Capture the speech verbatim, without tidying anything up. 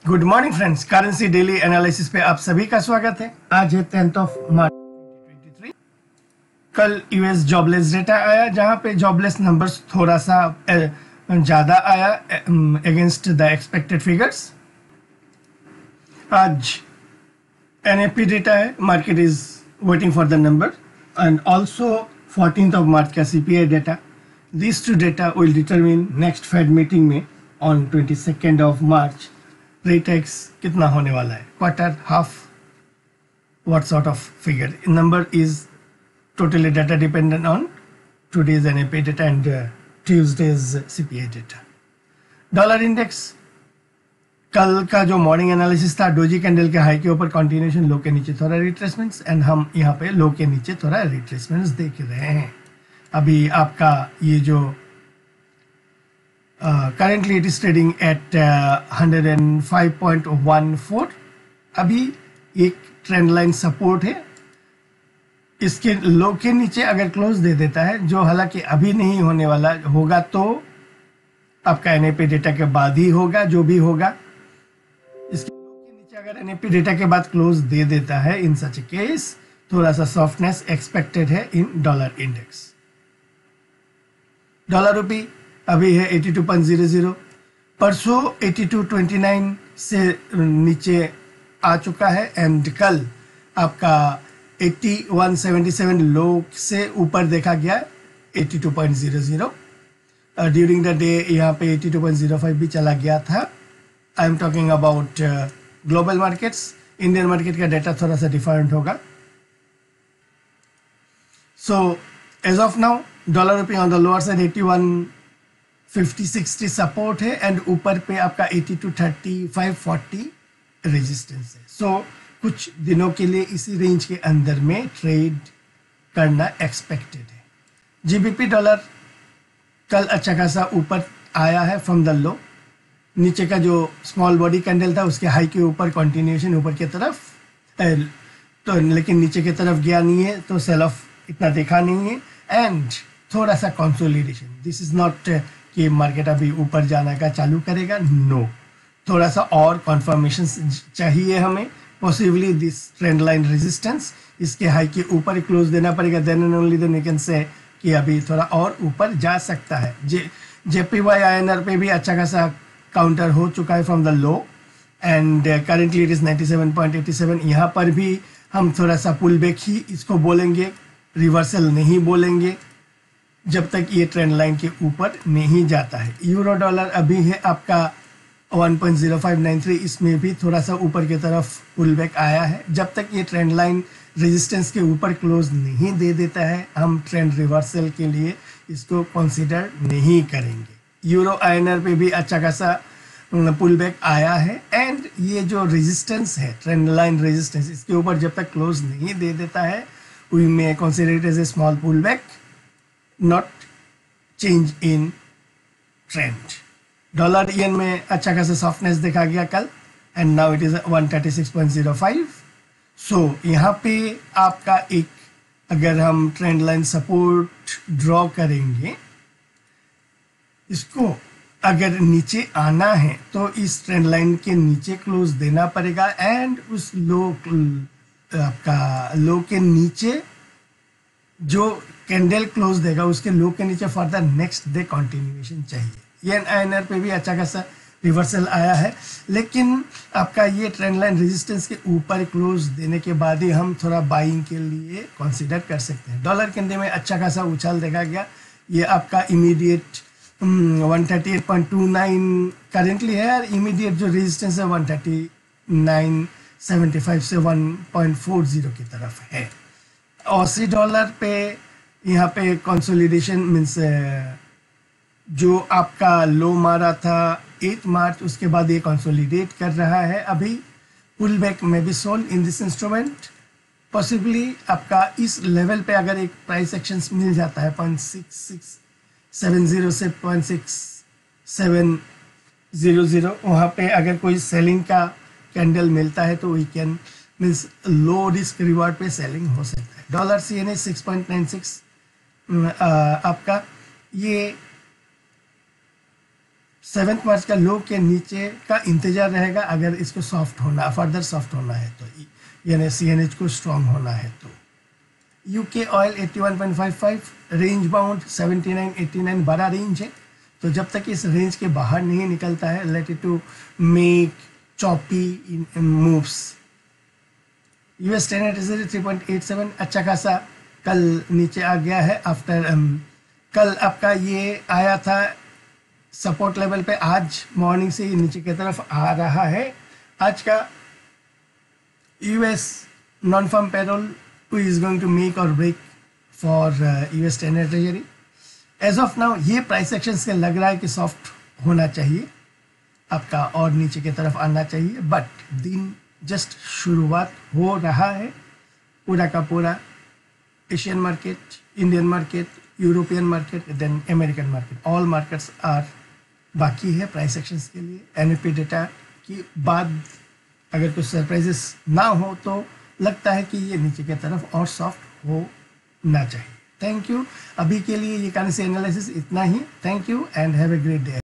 Good morning friends, currency daily analysis पे आप सभी का स्वागत है। आज है tenth of March twenty twenty three. कल यूएस जॉबलेस डेटा आया, जहां पे जॉबलेस नंबर्स थोड़ा सा ज़्यादा आया अगेंस्ट द एक्सपेक्टेड फिगर्स। आज एनएपी डेटा है, market is waiting for the number, and also fourteenth of March का CPI data. This two data will determine next Fed meeting में on twenty second of March rate hikes कितना होने वाला है, quarter, half, what sort of figure. Number is totally data dependent on today's N A P data and uh, Tuesday's C P I data. Dollar index कल का जो morning analysis था, doji candle के high के ऊपर continuation, लो के नीचे थोड़ा रिट्रेसमेंट्स, एंड हम यहाँ पे लो के नीचे थोड़ा रिट्रेसमेंट्स देख रहे हैं। अभी आपका ये जो currently it is trading at hundred and five point one four. अभी एक ट्रेंड लाइन सपोर्ट है, इसके लो के नीचे अगर क्लोज दे देता है, जो हालांकि अभी नहीं होने वाला, होगा तो आपका एनएपी डेटा के बाद ही होगा, जो भी होगा। इसके लो के नीचे अगर एनएपी डेटा के बाद क्लोज दे देता है, इन सच केस थोड़ा सा सॉफ्टनेस एक्सपेक्टेड है in dollar index. Dollar rupee अभी है eighty two point zero zero, परसों एटी टू ट्वेंटी नाइन से नीचे आ चुका है, एंड कल आपका eighty one seventy seven low से ऊपर देखा गया eighty two point zero zero. During the day यहाँ पे eighty two point zero five भी चला गया था। I am talking about global markets. Indian market का डेटा थोड़ा सा डिफरेंट होगा। So as of now dollar rupee on the lower side eighty one fifty sixty support है, एंड ऊपर पे आपका eighty two thirty five forty resistance है। So so, कुछ दिनों के लिए इसी रेंज के अंदर में ट्रेड करना एक्सपेक्टेड है। जीबीपी डॉलर कल अच्छा खासा ऊपर आया है फ्रॉम द लो। नीचे का जो स्मॉल बॉडी कैंडल था उसके हाई के ऊपर कंटिन्यूएशन ऊपर की तरफ, तो लेकिन नीचे की तरफ गया नहीं है, तो सेल ऑफ इतना देखा नहीं है, एंड थोड़ा सा कंसोलिडेशन। दिस इज नॉट कि मार्केट अभी ऊपर जाने का चालू करेगा, नो no. थोड़ा सा और कॉन्फर्मेशन चाहिए हमें। Possibly this trend line resistance, इसके हाई के ऊपर क्लोज देना पड़ेगा, then and only then we can say कि अभी थोड़ा और ऊपर जा सकता है। जे जेपीवाई आईएनआर पे भी अच्छा खासा काउंटर हो चुका है from the low, and currently it is ninety seven point eighty seven. यहाँ पर भी हम थोड़ा सा पुल बैक ही इसको बोलेंगे, रिवर्सल नहीं बोलेंगे जब तक ये ट्रेंड लाइन के ऊपर नहीं जाता है। यूरो डॉलर अभी है आपका one point zero five nine three, इसमें भी थोड़ा सा ऊपर की तरफ पुल बैक आया है। जब तक ये ट्रेंड लाइन रेजिस्टेंस के ऊपर क्लोज नहीं दे देता है, हम ट्रेंड रिवर्सल के लिए इसको कंसीडर नहीं करेंगे। यूरो आईएनआर पे भी अच्छा खासा पुल बैक आया है, एंड ये जो रेजिस्टेंस है, ट्रेंड लाइन रेजिस्टेंस, इसके ऊपर जब तक क्लोज नहीं दे देता है, we may consider it as a small pull back, not change in trend. Dollar yen में अच्छा खासा सॉफ्टनेस देखा गया कल, and now it is one thirty six point zero five. So यहाँ पे आपका एक, अगर हम ट्रेंड लाइन सपोर्ट ड्रॉ करेंगे, इसको अगर नीचे आना है तो इस ट्रेंड लाइन के नीचे क्लोज देना पड़ेगा, एंड उस लो आपका लो के नीचे जो कैंडल क्लोज देगा उसके लो के नीचे फर्दर नेक्स्ट डे कंटिन्यूएशन चाहिए। येन आईएनआर पे भी अच्छा खासा रिवर्सल आया है, लेकिन आपका ये ट्रेंड लाइन रेजिस्टेंस के ऊपर क्लोज देने के बाद ही हम थोड़ा बाइंग के लिए कंसीडर कर सकते हैं। डॉलर कैंडल में अच्छा खासा उछाल देखा गया। ये आपका immediate one thirty eight point two nine currently है, और इमीडिएट जो रेजिस्टेंस है one thirty nine seventy five से वन पॉइंट फोर ज़ीरो की तरफ है। ऑसी डॉलर पे यहाँ पे कंसोलिडेशन मीन्स जो आपका लो मारा था एट मार्च, उसके बाद ये कंसोलिडेट कर रहा है। अभी पुल बैक में भी sold in this instrument. Possibly आपका इस लेवल पे अगर एक प्राइस एक्शंस मिल जाता है point six six seven zero से point six seven zero zero, वहाँ पे अगर कोई सेलिंग का कैंडल मिलता है तो we can means low risk reward पे सेलिंग हो सकता है। Dollar C N A six point nine six आपका ये सेवेंथ मार्च का लो के नीचे का इंतजार रहेगा अगर इसको सॉफ्ट होना फर्दर सॉफ्ट होना है तो, यानी सी एन एच को स्ट्रॉन्ग होना है तो। UK oil eighty one point five five, range bound seventy nine eighty nine बड़ा रेंज है, तो जब तक इस रेंज के बाहर नहीं निकलता है let it to make choppy moves. US ten treasury three point eight seven अच्छा खासा कल नीचे आ गया है आफ्टर um, कल आपका ये आया था सपोर्ट लेवल पे, आज मॉर्निंग से ही नीचे की तरफ आ रहा है। आज का US non farm payroll is going to make और break for US ten treasury. As of now ये प्राइस एक्शन से लग रहा है कि सॉफ्ट होना चाहिए आपका और नीचे की तरफ आना चाहिए, बट दिन जस्ट शुरुआत हो रहा है। पूरा का पूरा Asian market, Indian market, European market, then American market, all markets are बाकी है प्राइस एक्शंस के लिए। एनएफपी डेटा की बाद अगर कुछ सरप्राइजेस ना हो तो लगता है कि ये नीचे की तरफ और सॉफ्ट होना चाहिए। थैंक यू, अभी के लिए ये करेंसी एनालिसिस इतना ही। Thank you and have a great day.